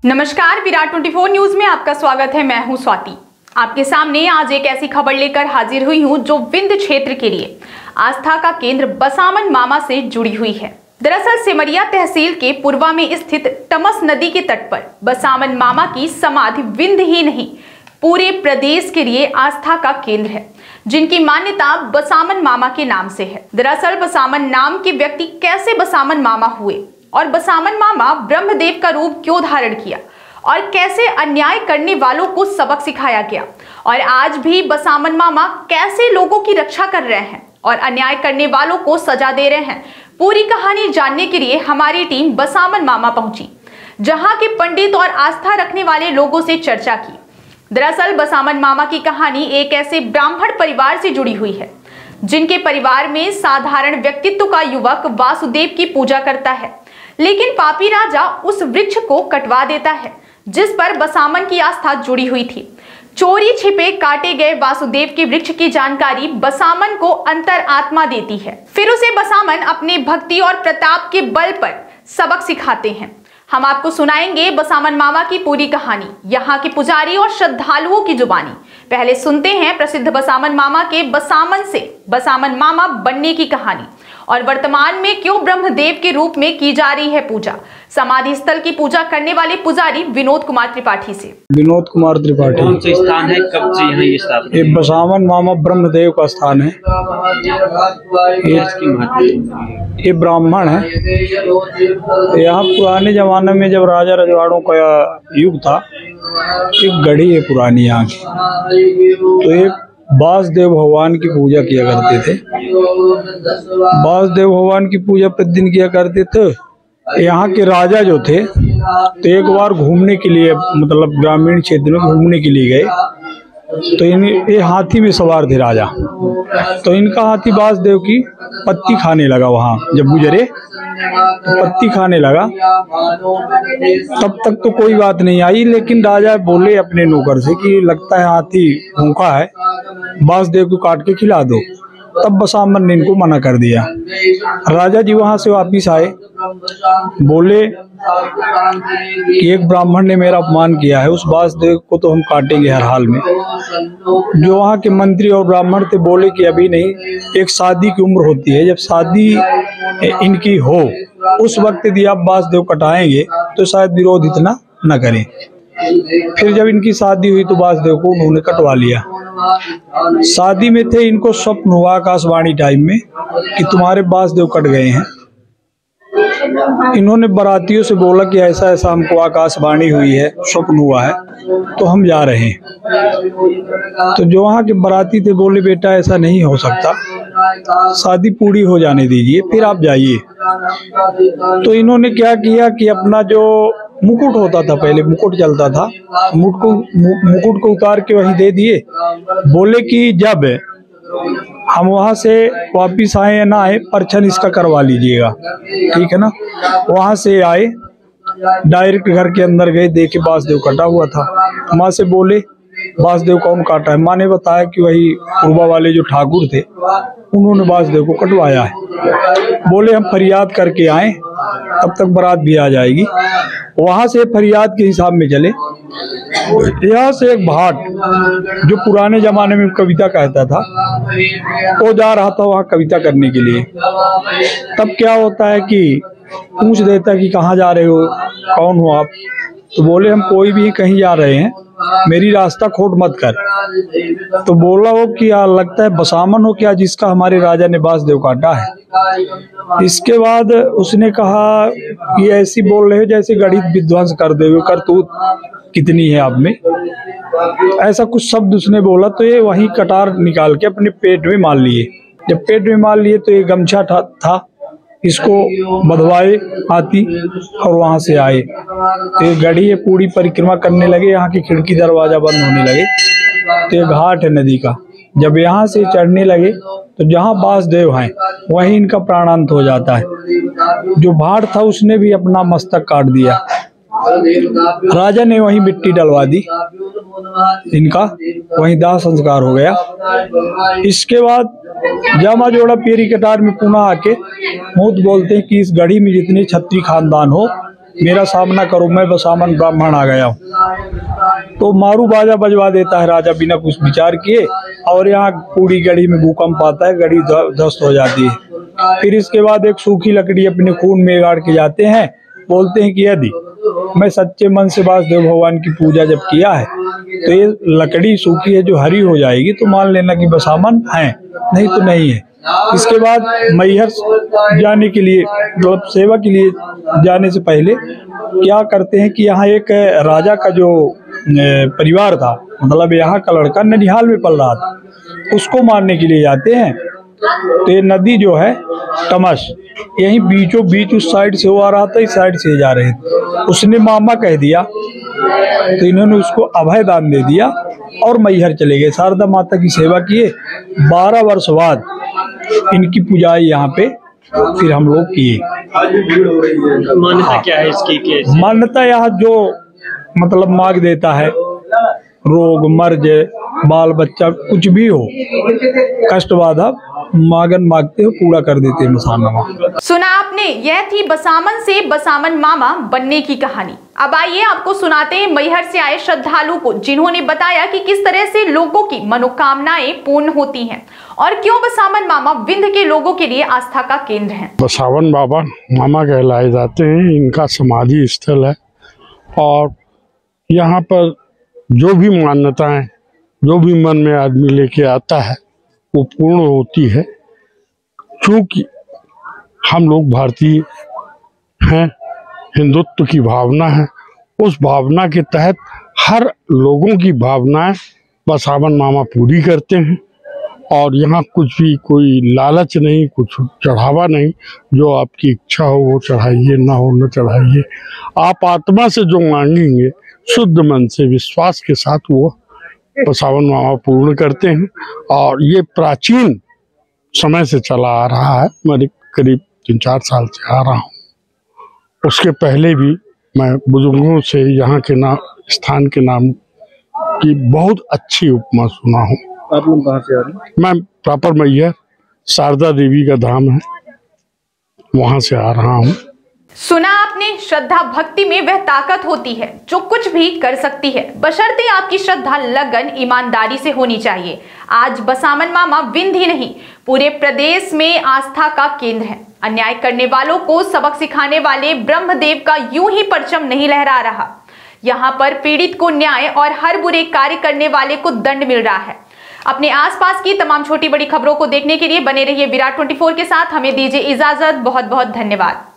नमस्कार, विराट 24 न्यूज में आपका स्वागत है। मैं हूं स्वाति। आपके सामने आज एक ऐसी खबर लेकर हाजिर हुई हूं जो विंध्य क्षेत्र के लिए आस्था का केंद्र बसामन मामा से जुड़ी हुई है। दरअसल सिमरिया तहसील के पूर्वा में स्थित तमस नदी के तट पर बसामन मामा की समाधि विंध्य ही नहीं पूरे प्रदेश के लिए आस्था का केंद्र है, जिनकी मान्यता बसामन मामा के नाम से है। दरअसल बसामन नाम के व्यक्ति कैसे बसामन मामा हुए और बसामन मामा ब्रह्मदेव का रूप क्यों धारण किया और कैसे अन्याय करने वालों को सबक सिखाया गया और आज भी बसामन मामा कैसे लोगों की रक्षा कर रहे हैं और अन्याय करने वालों को सजा दे रहे हैं, पूरी कहानी जानने के लिए हमारी टीम बसामन मामा पहुंची, जहां के पंडित और आस्था रखने वाले लोगों से चर्चा की। दरअसल बसामन मामा की कहानी एक ऐसे ब्राह्मण परिवार से जुड़ी हुई है जिनके परिवार में साधारण व्यक्तित्व का युवक वासुदेव की पूजा करता है, लेकिन पापी राजा उस वृक्ष को कटवा देता है जिस पर बसामन की आस्था जुड़ी हुई थी। चोरी छिपे काटे गए वासुदेव के वृक्ष की जानकारी बसामन को अंतर आत्मा देती है। फिर उसे बसामन अपने भक्ति और प्रताप के बल पर सबक सिखाते हैं। हम आपको सुनाएंगे बसामन मामा की पूरी कहानी, यहाँ के पुजारी और श्रद्धालुओं की जुबानी। पहले सुनते हैं प्रसिद्ध बसामन मामा के बसामन से बसामन मामा बनने की कहानी और वर्तमान में क्यों ब्रह्मदेव के रूप में की जा रही है पूजा। समाधि स्थल की पूजा करने वाले पुजारी विनोद कुमार त्रिपाठी से। विनोद कुमार त्रिपाठी। कौन सा स्थान है, कब से यहाँ ये स्थापित? ये बसामन मामा ब्रह्मदेव का स्थान है। ये ब्राह्मण है। यहाँ पुराने जमाने में जब राजा रजवाड़ों का युग था, एक गढ़ी है पुरानी यहाँ की, तो एक वासुदेव भगवान की पूजा किया करते थे। वासुदेव भगवान की पूजा प्रतिदिन किया करते थे। यहाँ के राजा जो थे तो एक बार घूमने के लिए, मतलब ग्रामीण क्षेत्र में घूमने के लिए गए, तो ये हाथी में सवार थे राजा। तो इनका हाथी वासुदेव की पत्ती खाने लगा। वहाँ जब गुजरे तो पत्ती खाने लगा। तब तक तो कोई बात नहीं आई, लेकिन राजा बोले अपने नौकर से कि लगता है हाथी भूखा है, वासुदेव को काट के खिला दो। तब बसामन ने इनको मना कर दिया। राजा जी वहां से वापिस आए, बोले कि एक ब्राह्मण ने मेरा अपमान किया है, उस वासुदेव को तो हम काटेंगे हर हाल में। जो वहाँ के मंत्री और ब्राह्मण थे बोले कि अभी नहीं, एक शादी की उम्र होती है, जब शादी इनकी हो उस वक्त यदि आप वासुदेव कटाएंगे तो शायद विरोध इतना न करें। फिर जब इनकी शादी हुई तो वासुदेव को उन्होंने कटवा लिया। शादी में थे, इनको स्वप्न हुआ आकाशवाणी टाइम में कि तुम्हारे वासुदेव कट गए हैं। इन्होंने बारातियों से बोला कि ऐसा ऐसा हमको आकाशवाणी हुई है, स्वप्न हुआ है, तो हम जा रहे हैं। तो जो वहाँ के बाराती थे बोले बेटा ऐसा नहीं हो सकता, शादी पूरी हो जाने दीजिए फिर आप जाइए। तो इन्होंने क्या किया कि अपना जो मुकुट होता था, पहले मुकुट चलता था, मुकुट को उतार के वहीं दे दिए। बोले कि जब हम वहां से वापिस आए या ना आए, परछन इसका करवा लीजिएगा, ठीक है ना। वहां से आए, डायरेक्ट घर के अंदर गए, देखे वासुदेव कटा हुआ था। माँ से बोले वासुदेव कौन काटा है? माँ ने बताया कि वही पूर्वा वाले जो ठाकुर थे उन्होंने वासुदेव को कटवाया है। बोले हम फरियाद करके आए, तब तक बारात भी आ जाएगी। वहां से फरियाद के हिसाब में चले। यहाँ से एक भाट जो पुराने जमाने में कविता कहता था, वो जा रहा था वहाँ कविता करने के लिए। तब क्या होता है कि पूछ देता कि कहाँ जा रहे हो, कौन हो आप? तो बोले हम कोई भी कहीं जा रहे हैं, मेरी रास्ता खोट मत कर। तो बोला वो कि लगता है बसामन हो क्या, जिसका हमारे राजा ने वासुदेव काटा है। इसके बाद उसने कहा कि ऐसी बोल रहे हो जैसे गणित विध्वंस कर दे, करतूत कितनी है आप में, ऐसा कुछ शब्द उसने बोला। तो ये वही कटार निकाल के अपने पेट में मार लिए। जब पेट में मार लिए तो ये गमछा था, इसको बधवाए हाथी और वहां से आए। तो ये गढ़ी ये पूरी परिक्रमा करने लगे, यहाँ की खिड़की दरवाजा बंद होने लगे। तो ये घाट है नदी का। जब यहाँ से चढ़ने लगे तो जहाँ वासुदेव हैं वहीं इनका प्राणांत हो जाता है। जो भाट था उसने भी अपना मस्तक काट दिया। राजा ने वहीं मिट्टी डलवा दी, इनका वहीं दाह संस्कार हो गया। इसके बाद जामा जोड़ा पेरी कटार में पुनः आके बहुत बोलते हैं कि इस गढ़ी में जितने छत्री खानदान हो मेरा सामना करो, मैं बसामन ब्राह्मण आ गया हूँ। तो मारू बाजा बजवा देता है राजा बिना कुछ विचार किए, और यहाँ पूरी गढ़ी में भूकंप आता है, गढ़ी ध्वस्त हो जाती है। फिर इसके बाद एक सूखी लकड़ी अपने खून में गाड़ के जाते हैं, बोलते हैं कि यदि मैं सच्चे मन से वासुदेव भगवान की पूजा जब किया है तो ये लकड़ी सूखी है जो हरी हो जाएगी, तो मान लेना कि बसामन है, नहीं तो नहीं है। इसके बाद मैहर जाने के लिए, मतलब सेवा के लिए जाने से पहले क्या करते हैं कि यहाँ एक राजा का जो परिवार था, मतलब यहाँ का लड़का ननिहाल में पल रहा था, उसको मारने के लिए जाते हैं। तो ये नदी जो है तमस, यही बीचों बीच उस साइड से वो आ रहा था, इस साइड से जा रहे थे। उसने मामा कह दिया, तो इन्होंने उसको अभय दान दे दिया और मैहर चले गए। शारदा माता की सेवा किए। 12 वर्ष बाद इनकी पूजाएं यहाँ पे फिर हम लोग किए। मान्यता क्या है इसकी? कैसे? मान्यता यहाँ जो मतलब मांग देता है, रोग मर्ज बाल बच्चा कुछ भी हो, कष्ट बाधा मांगन मांगते हो, पूरा कर देते हैं मसाना। सुना आपने, यह थी बसामन से बसामन मामा बनने की कहानी। अब आइए आपको सुनाते हैं मैहर से आए श्रद्धालु को, जिन्होंने बताया कि किस तरह से लोगों की मनोकामनाएं पूर्ण होती हैं और क्यों बसामन मामा विंध्य के लोगों के लिए आस्था का केंद्र हैं। बसावन बाबा मामा कहलाए जाते हैं, इनका समाधि स्थल है और यहाँ पर जो भी मान्यताएं, जो भी मन में आदमी लेके आता है वो पूर्ण होती है। क्योंकि हम लोग भारतीय हैं, हिंदुत्व की भावना है, उस भावना के तहत हर लोगों की भावनाएं बसावन मामा पूरी करते हैं। और यहाँ कुछ भी कोई लालच नहीं, कुछ चढ़ावा नहीं, जो आपकी इच्छा हो वो चढ़ाइए, ना हो न चढ़ाइए। आप आत्मा से जो मांगेंगे शुद्ध मन से विश्वास के साथ वो बसावन मामा पूर्ण करते हैं। और ये प्राचीन समय से चला आ रहा है, मैं करीब 3-4 साल से आ रहा हूँ। उसके पहले भी मैं बुजुर्गों से यहाँ के नाम, स्थान के नाम की बहुत अच्छी उपमा सुना हूँ। आप लोग कहाँ से आ रहे हैं? मैं प्रॉपर मैहर, शारदा देवी का धाम है, वहाँ से आ रहा हूँ। सुना आपने, श्रद्धा भक्ति में वह ताकत होती है जो कुछ भी कर सकती है, बशर्ते आपकी श्रद्धा लगन ईमानदारी से होनी चाहिए। आज बसामन मामा विंध्य ही नहीं, पूरे प्रदेश में आस्था का केंद्र है। अन्याय करने वालों को सबक सिखाने वाले ब्रह्मदेव का यूं ही परचम नहीं लहरा रहा। यहाँ पर पीड़ित को न्याय और हर बुरे कार्य करने वाले को दंड मिल रहा है। अपने आसपास की तमाम छोटी बड़ी खबरों को देखने के लिए बने रहिए विराट 24 के साथ। हमें दीजिए इजाजत। बहुत बहुत धन्यवाद।